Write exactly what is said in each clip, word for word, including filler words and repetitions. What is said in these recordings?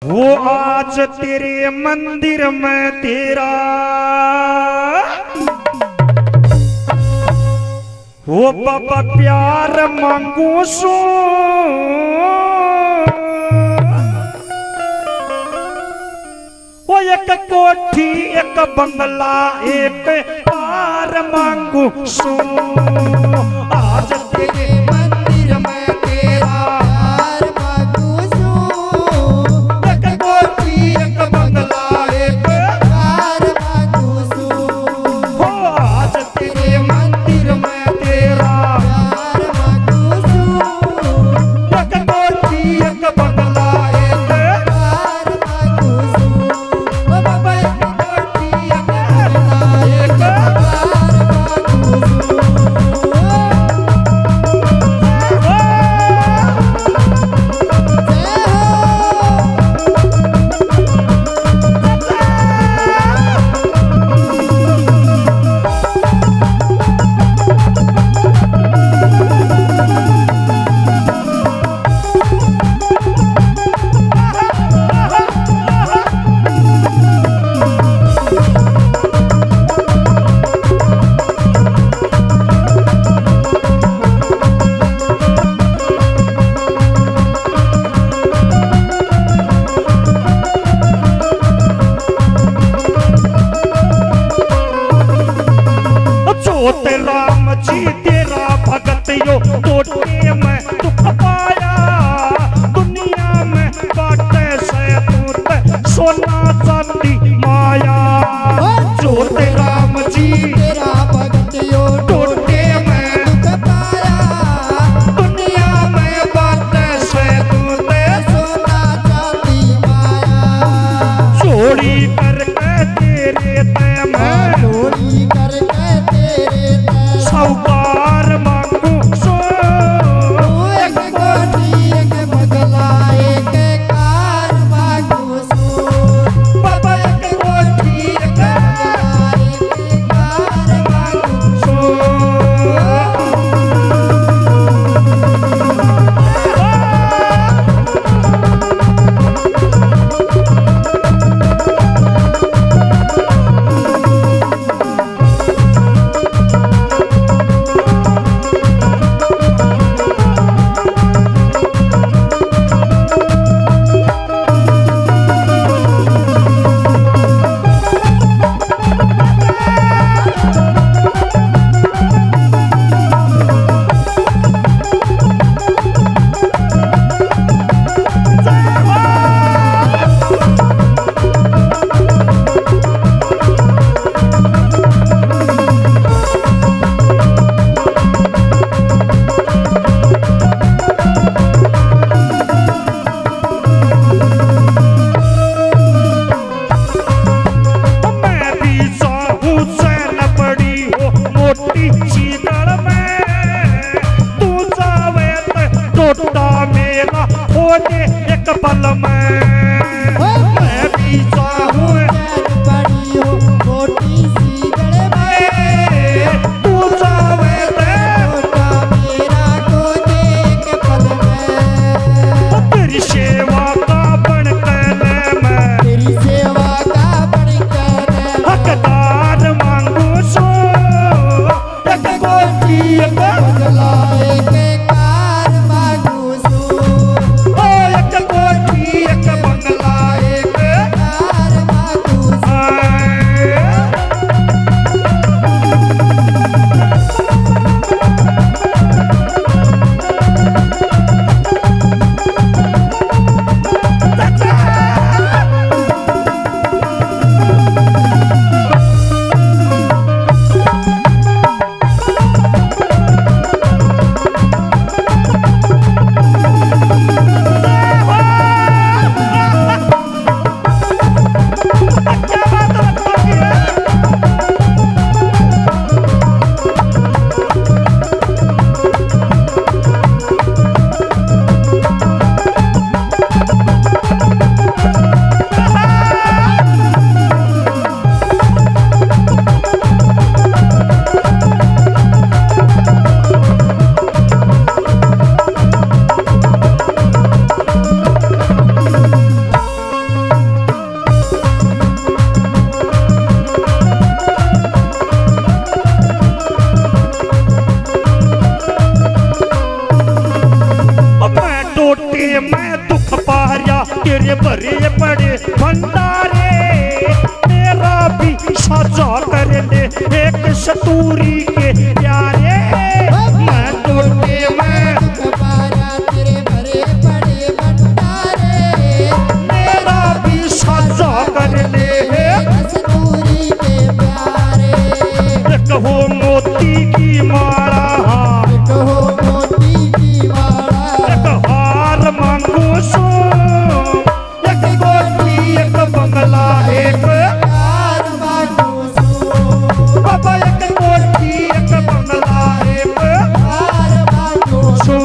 वो आज तेरे मंदिर में तेरा वो बाबा प्यार मांगू सो वो एक कोठी एक बंगला एक पार मांगू सो आज तेरे मंदिर में तेरा प्यार मांगू सो एक कोठी एक बंगला एक पार मांगू सो हो आज तेरे मंदिर में तेरा प्यार मांगू सो एक कोठी एक बंगला एक पार मांगू सो बाबा एक कोठी एक बंगला एक पार मांगू राम जी तेरा भगत यो टोटे में दुख पाया दुनिया में बाटे से तूत सोना चांदी माया जो ते राम जी तेरा भगत यो टोटे में दुख पाया दुनिया में बाटे से तूत सोना चांदी माया चोरी करके तेरे ते में चोरी करके तेरे साहूकार मांगू सो एक कोठी एक बंगला एक कार मांगू सो बाबा एक कोठी एक बंगला एक कार मांगू सो तेरे भरे पड़े भंडारे तेरा भी सजा कर ले एक सतूरी के प्यारे मैं टूटे मैं तेरे भरे पड़े भंडारे मेरा भी सजा कर ले सतूरी के प्यारे एक हो मोती की माला एक हो मोती की माला एक हार मांगू सो एक कोठी एक बंगला एक हार मांगू सो बाबा एक कोठी एक बंगला एक हार मांगू सो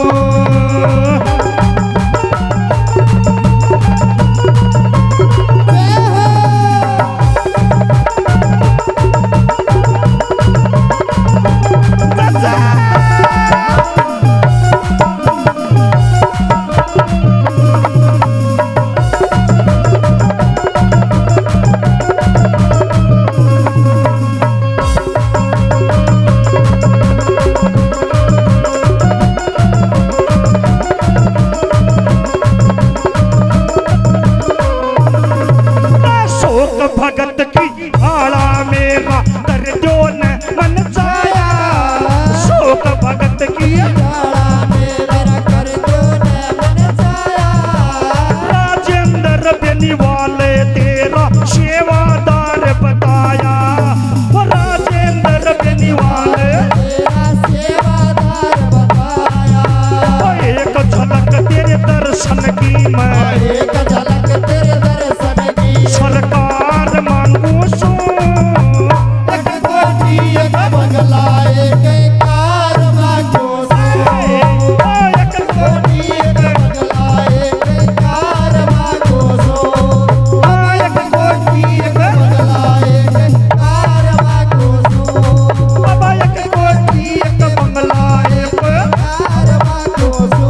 भगत की आला मेरा कर दो न मन जाया शोक भगत की आला मेरा कर दो न मन जाया राजेंद्र बेनी वाले तेरा सेवादार बताया राजेंद्र बेनी वाले तेरा सेवादार बताया एक झलक तेरे दर्शन की मैं एक झलक तेरे दर्शन की सरकार मांगू सो एक कोठी एक बंगला एक कार मांगो सो एक कोठी एक बंगला एक कार मांगो सो एक कोठी एक बंगला एक कार मांगो सो बाबा एक कोठी एक बंगला एक कार मांगो सो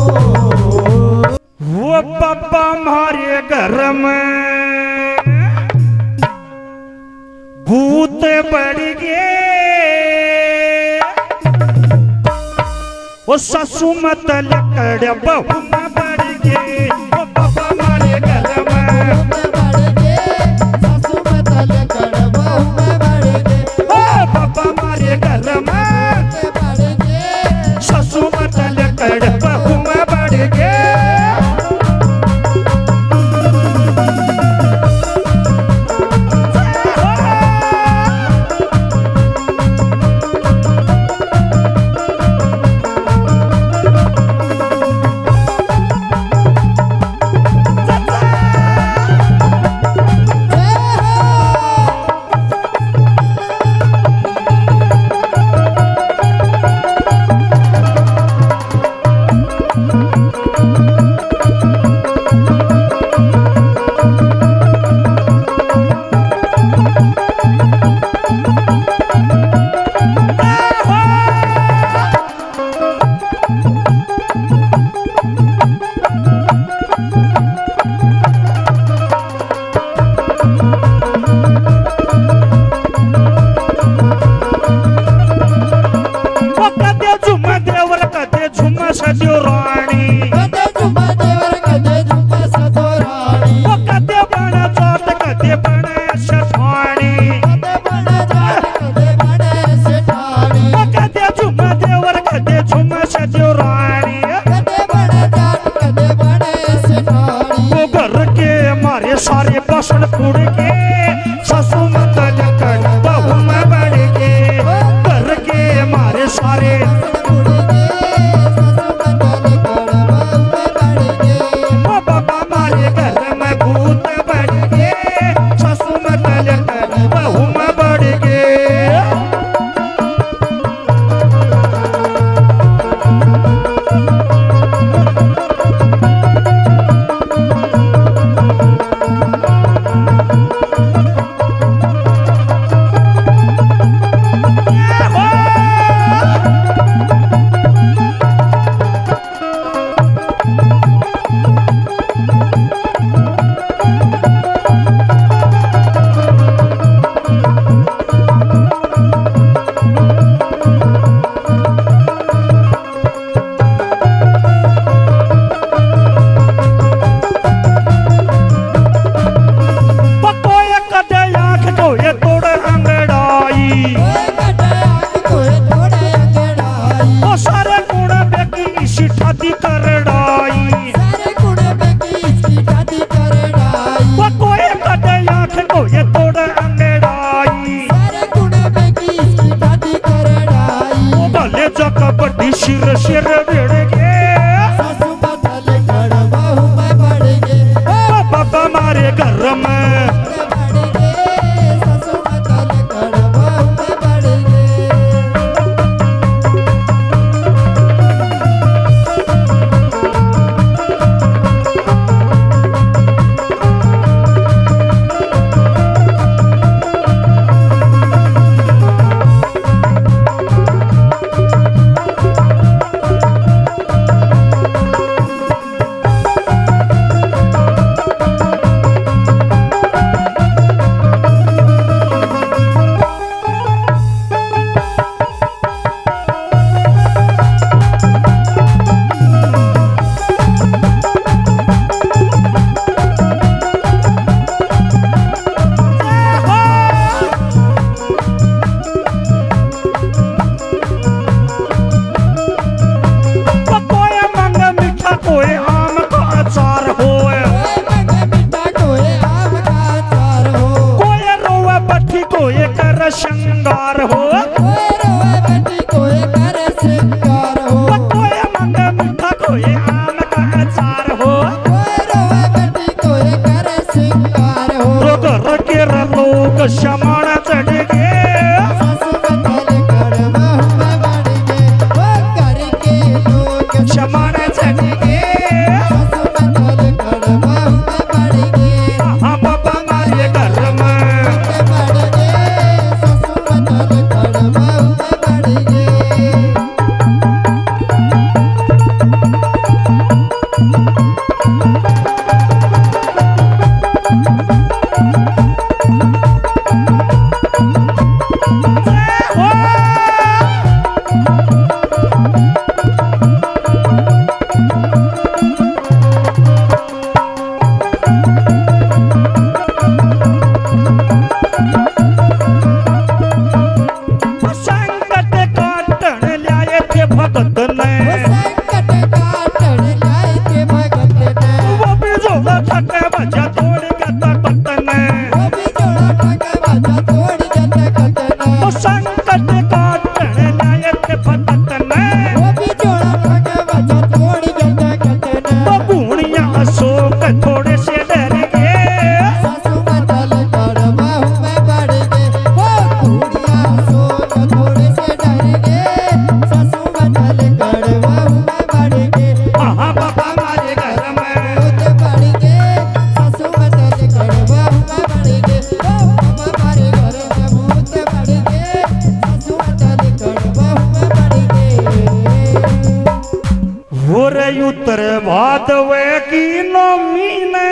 वो बाबा हमारे घर में भूत बढ़ गए वो ससु मत लकड़ बहू में बढ़ गए वो बाबा हमारे घर में बढ़ गए सासू में तल कर बहू में बढ़ गए ओ बाबा हमारे घर में बढ़ गए ससु मत लकड़ बहू में बढ़ गए सजो रानी कदे झुमा देवर कदे झुमा सदो रानी वो कदे बना जात कदे बना शठानी कदे बना जात कदे बने सेठानी वो कदे झुमा देवर कदे झुमा सजो रानी कदे बना जात कदे बने सेठानी वो घर के मारे सारे बसन फूड़ के ससु मत लकड़ बहू में बढ़ के घर के मारे सारे वो बाबा मारे घर में भूत बढ़ के ससु मत लकड़ बहू में बढ़ के सिर सिर भिड़ गे सासू बदल कर बहू में बढ़ गे बाबा मारे घर में बढ़ गे सासू बदल कर बहू में बढ़ गे श्रृंगार हो कोई रोए बेटी कोई करे श्रृंगार हो कोई मंगे मीठा कोई आम का अचार हो कोई रोए बेटी कोई करे श्रृंगार हो घर के लोग शमण चढ़ गए सासू बदल कर बहू में बढ़ गे वो घर के लोग शमण चढ़ गए सासू बदल कर बहू में बढ़ गे हाँ बाबा मारे घर में बढ़ गे सासू बदल कर बहू में बढ़ गे संकट काटन लाए थे भगत ने वो संकट काटन लाए थे भगत ने वो भी जोड़ा थके बजा तोड़ के तकत ने वो भी जोड़ा ठगे बाजा तोड़ जते कत ने वो संकट काटन लाए थे भगत ने वो भी जोड़ा ठगे बाजा तोड़ जते कत ने वो गुणिया अशोक थोड़े से डर गए सासू बदल कर बहू में बढ़ गे वो कुड़िया सोच थोड़े से डर गे सासू बदल कर बहू में बढ़ गे हाँ बाबा मारे घर में भूत बढ़ गे सासू बदल कर बहू में बढ़ गे ओ बाबा मारे घर में भूत बढ़ गे सासू बदल कर बहू में बढ़ गे हो रही उत्तर भादवे की नौमी ने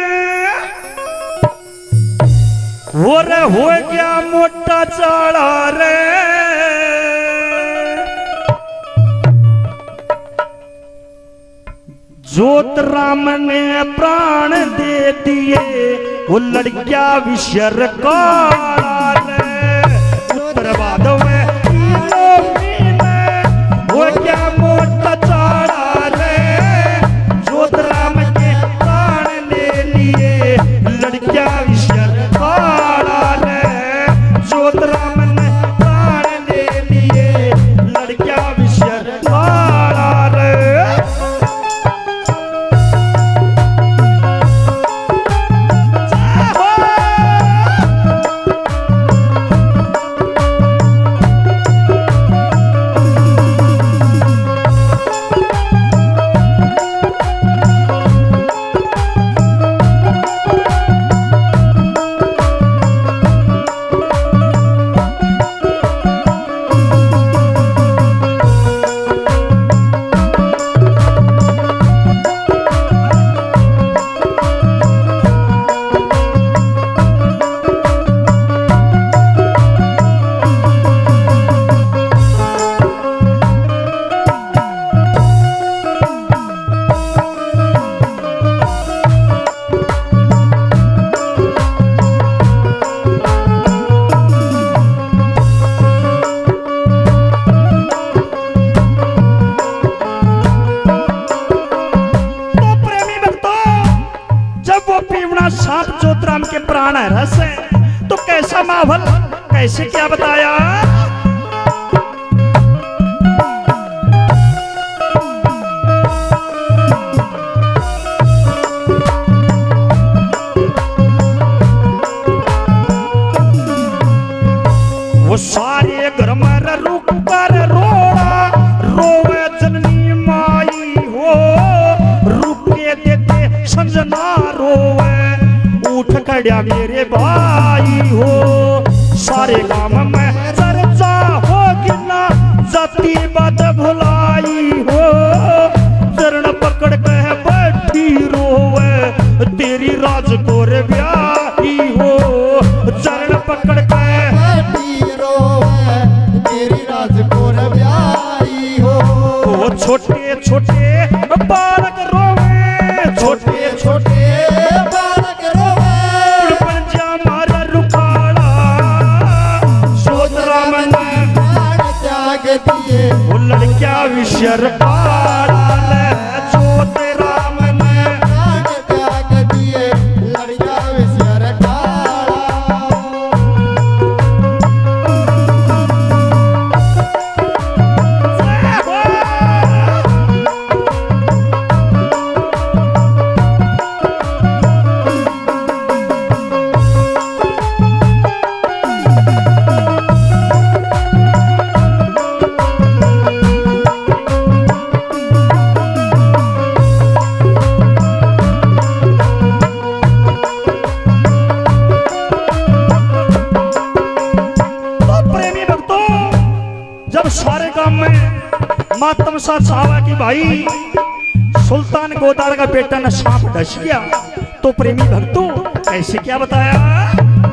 हो रे हो गया मोटा चाड़ा रे जोत राम ने प्राण दे दिए वो लड़किया विशर काला रे उत्तर भादवे की नौमी ने हो गया मोटा चाड़ा रे जोत राम के प्राण ले लिए लड़किया विशर काला रे जोत राम ने प्राण ले लिए लड़किया विशर काला रे सांप जोतराम के प्राण है रस है तो कैसा माहौल कैसे क्या बताया लिखड़िया मेरे भाई हो। सारे गांव में चर्चा हो गिना जाति बात भुलाई हो। चरण पकड़ के बैठी रोवे तेरी राज को रे ब्याही हो। चरण पकड़ के बैठी रोवे तेरी राज को रे ब्याही हो। वो छोटे छोटे बालक रोवे छोटे छोटे बालक रोवे पंजा मारा रुखाड़ा। जोत राम ने प्राण त्याग दिए वो लड़किया विशर पाड़ा। जोत राम ने प्राण त्याग दिए लड़का विषयर काला। सारे गांव में मातम सा छावा कि भाई सुल्तान गोदार का बेटा न सांप डस गया। तो प्रेमी भक्तों ऐसे क्या बताया।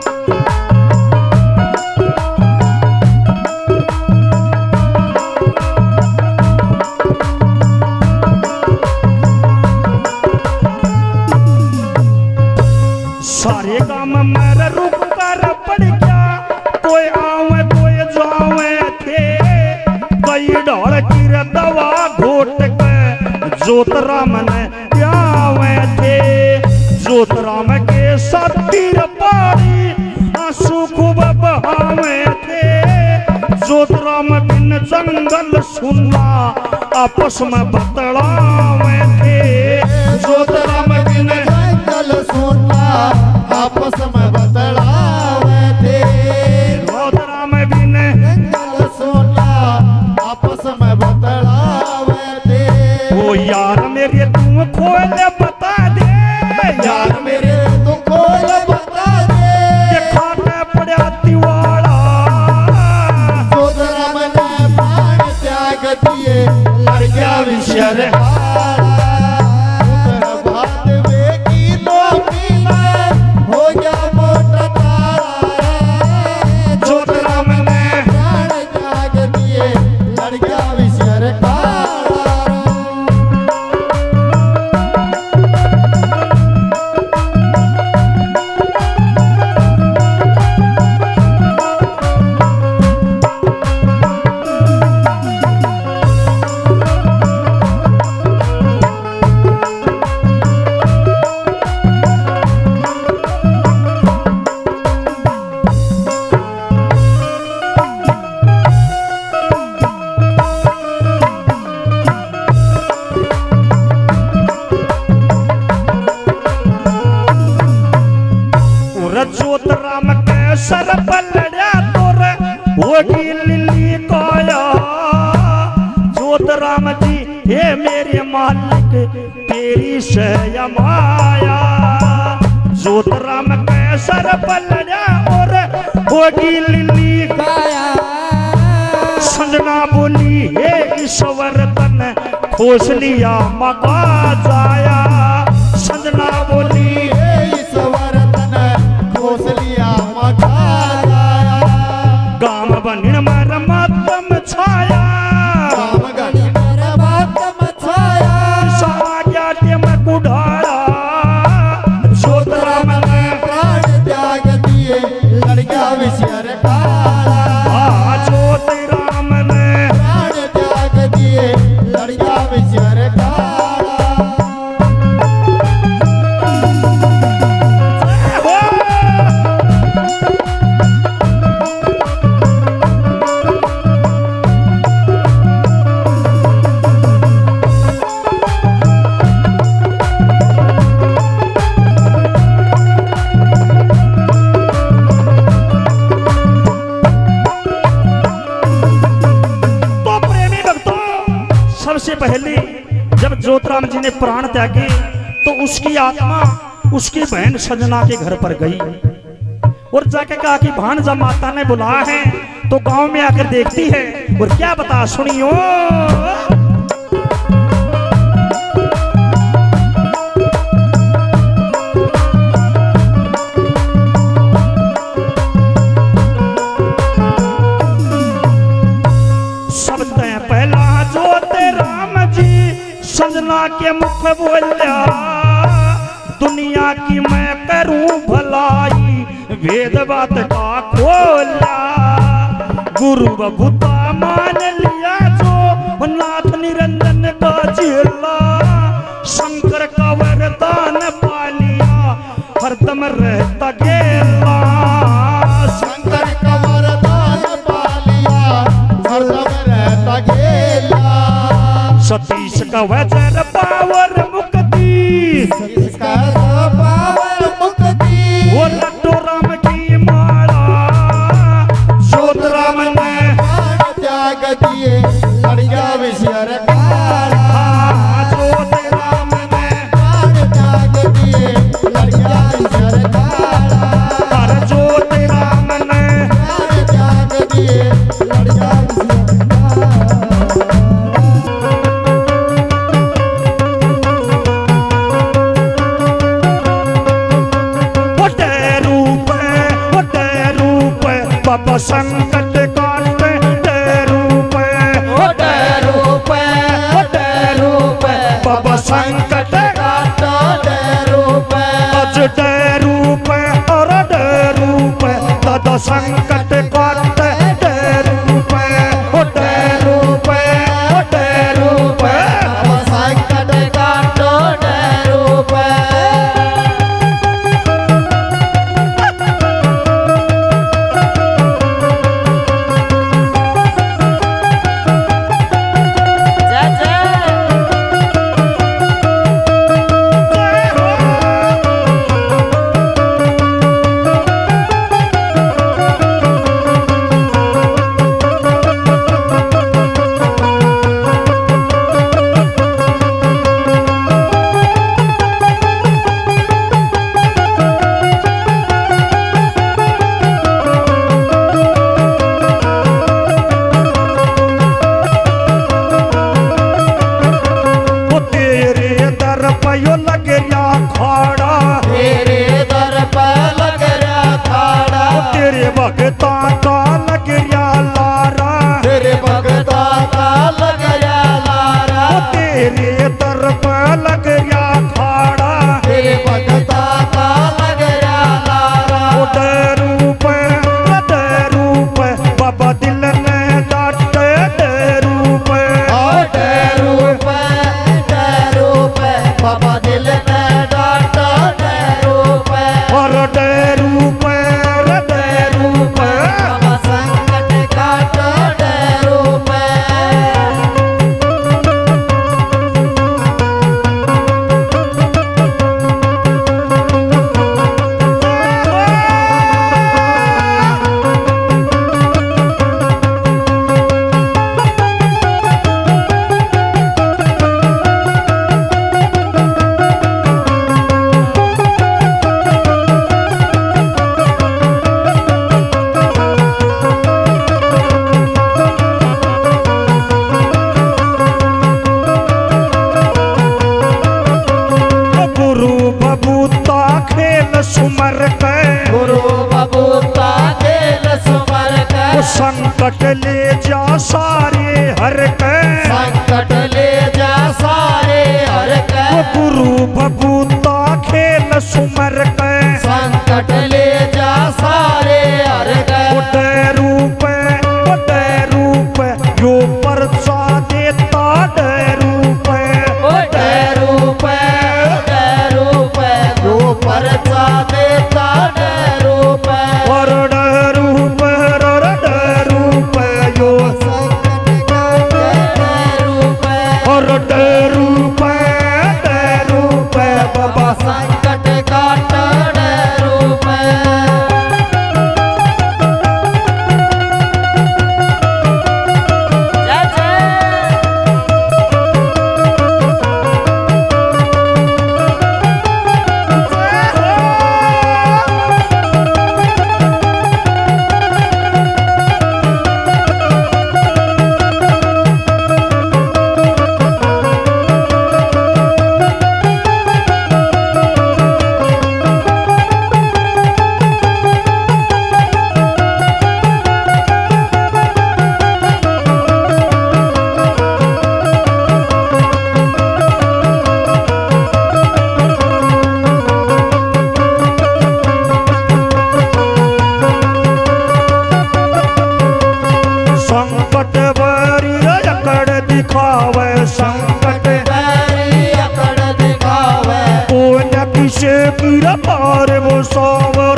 सारे गांव में मेरा रुक कर पड़ गया। कोई आवे कोई जावे थे कई ढोल की दवा घोट के जोत राम ने प्यावे थे। जोत राम के सतीर पारी आंसू खूब बहावे थे। जोत राम बिन जंगल सुनना आपस में बतलावे थे। जोत राम बिन जंगल सुनना आपस में बतलावे थे। जोत राम बिन जंगल सुनना आपस में बतलावे थे। ओ यार मेरे तुम खोले बता दे। यार मेरे तू खोल बता दे। ये खाने पड़ा तिवाड़ा। जोत राम ने प्राण त्याग दिए लड़का विषयर भात वे की नौकरी में हो गया मोटा तारा। जोत राम ने प्राण त्याग दिए लड़का विषयर जोत राम के सर पलड़ा तोर होगी लिली काया। जोत राम जी हे मेरे मालिक तेरी शय माया। जोत राम के सर पलड़ा और होगी लिली काया। संजना बोली हे ईश्वर तन खोस लिया मका जाया। संजना बोली ईश्वर तन खोस लिया मका जाया। गाम बनिन मर मातम छाया। काम गणी मेरा मातम छाया। साग्या ते में कुढ़ाड़ा। जोत राम ने प्राण त्याग दिए लड़का विषयर काला। आ जोत राम ने प्राण त्याग दिए लड़का विषयर काला। सबसे पहले जब जोतराम जी ने प्राण त्यागे तो उसकी आत्मा उसकी बहन सजना के घर पर गई और जाके कहा कि भांजा माता ने बुलाया है। तो गांव में आकर देखती है और क्या बता, सुनियो। सबसे पहला जो ते राम जी सजना के मुख बोलिया, दुनिया की मैं करूं भलाई वेद बात का खोला। गुरु बभुता मान लिया जो नाथ निरंजन का चेला, शंकर का वरदान पा लिया हरदम रहता गेला। शंकर का वरदान पा लिया हरदम रहता गेला। सतीश का वज्र पावर मुक्ति, इसका पावर मुक्ति। वो लट्टू राम की माला जोत राम ने प्राण त्याग दिए लड़िया विषयर काला। जोत राम ने प्राण त्याग दिए लड़िया विषयर काला। पर जोत राम ने प्राण त्याग दिए लड़िया विषयर काला। बाबा संकट काटते ते रूप, होते रूप होते रूप बाबा संकट काटते रूप। अज ते रूप और ते रूप, दादा संकट काटते ते रूप, होते रूप होते रूप। बाबा संकट काटते रूप। भगता का लग गया लारा, तेरे भगता का लग गया लारा। तेरे दर पर लग गया खाड़ा, तेरे भगता का लग गया लारा। उदे रूप उदे रूप बाबा दिल ने डांटे दे रूप, दे रूप दे रूप बाबा दिल ने डांटा दे रूप। और दे रूप बाबा संकट काटा दे रूप। सुमर के गुरु बबूता खेल सुमर के। संकट ले जा सारे हर के, संकट ले जा सारे हर के। गुरु बबूता खेल सुमर के, संकट ले जा सारे हर के। उदे रूप उदे रूप यो परसा देता दे रूप, उदे रूप उदे रूप यो परसा देता दे रूप। और दे रूप और दे रूप यो संकट काटे दे रूप। और दे रूप दे रूप बाबा संकट काटे दे रूप।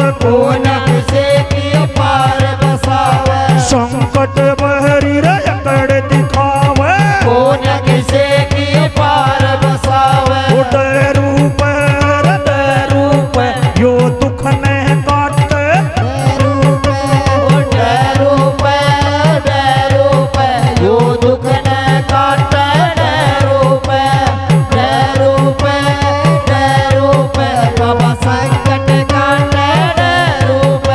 कौन किसे की पार बसावे संकट बहरी रे अकड़ दिखावे कौन किसे की पार बसावे उदय रूप हृदय रूप यो दुख ने काटे रूप रूप रूप यो दुख न काट रूप रूप रूप बाबा संकट काट रूप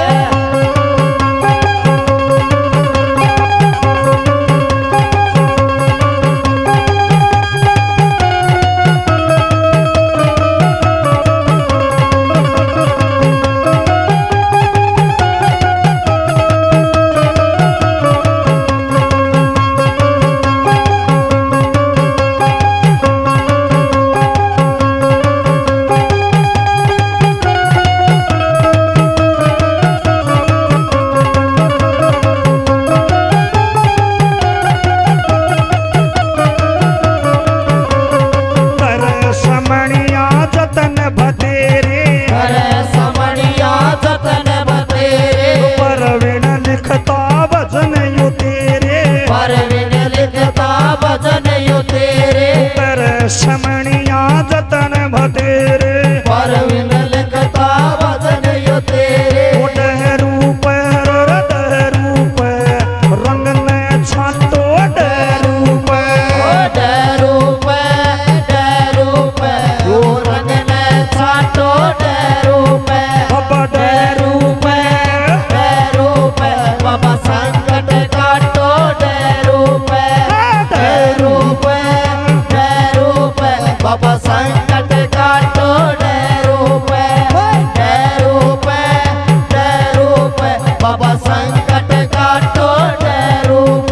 कर समणिया जतन भतेरे हरे समणिया जतन बतेरे परवीण लिखता भजन यो तेरे परवीन लिखता भजन यो तेरे कर समणिया जतन भतेरे परवीन लिखता भजन यो तेरे उदय रूप हृदय रूप रंग ने छाटो डय रूप रूप रूप यो रंग न छाटो रूप बाबा डय रूप रूप बाबा संकट काटो रूप रूप रूप बाबा संकट काटो रूप रूप रूप बाबा संकट काटो रूप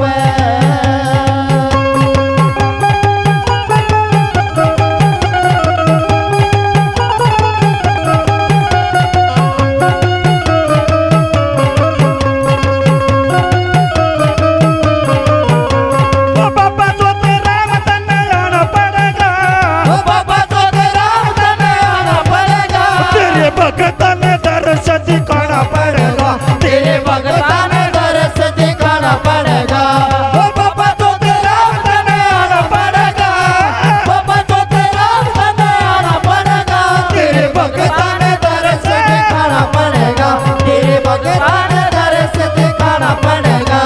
बाबा जो तेरा मतन आना पड़ेगा ओ बाबा तो तेरा वतन आना पड़ेगा तेरे भगत ने दर्श दिखाना पड़ेगा तेरे भगता ने दर्श दिखाना पड़ेगा ओ बाबा तो तेरा वतन आना पड़ेगा बाबा तो तेरा वतन आना पड़ेगा तेरे भगता ने दर्श दिखाना पड़ेगा तेरे भगता ने दर्श दिखाना पड़ेगा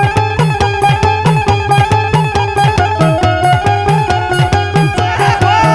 जय हो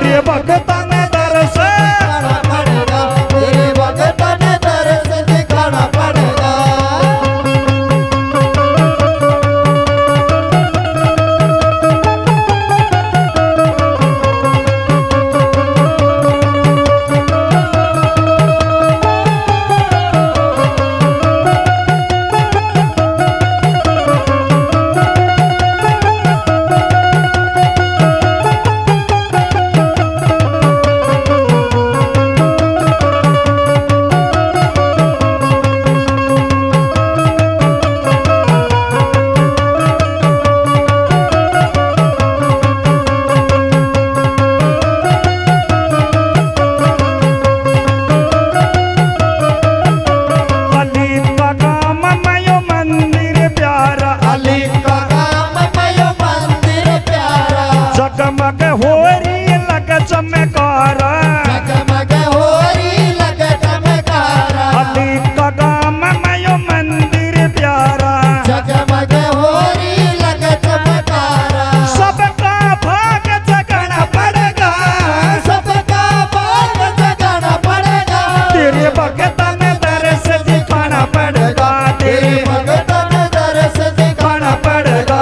तेरे भगत ने दर्श दिखाना पड़ेगा, तेरे भगत ने दर्श दिखाना पड़ेगा। जगमग हो रही लग चमकारा, जगमग हो रही लग चमकारा, अली का गाम मयो मंदिर प्यारा, जगमग हो रही लग चमकारा। सबका भाग जगाना पड़ेगा, सबका भाग जगाना पड़ेगा, तेरे भगत ने दर्श दिखाना पड़ेगा, तेरे भगत ने दर्श दिखाना पड़ेगा।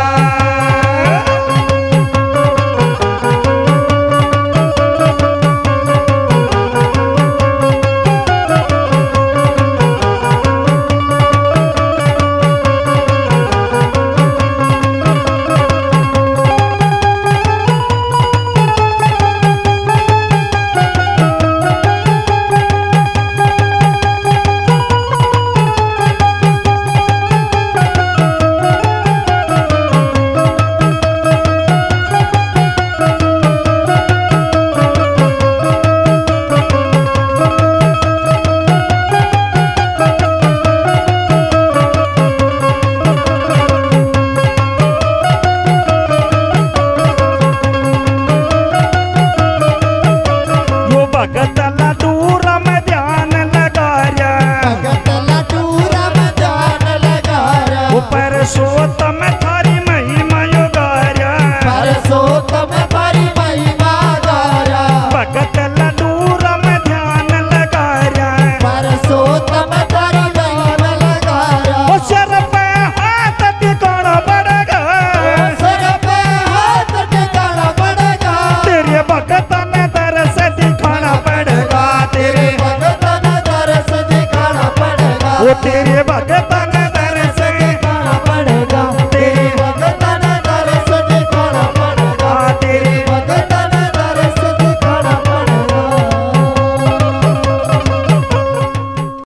भगत लटूर में ध्यान लगा रहा, भगत लटूर में ध्यान लगा रहा, ऊपर सोत में थारी महिमा योगा रहा, परसोत्तम थारी महिमा गा रहा, भगत लटूर में ध्यान लगा रहा, परसोत्तम थारी महिमा लगा रहा। ओ सर पे हाथ टिकाना पड़ेगा, सर पे हाथ टिकाना पड़ेगा, तेरे भगत ने दर्श दिखाना पड़ेगा, तेरे भगत ने दर्श दिखाना पड़ेगा, वो तेरे भगत ने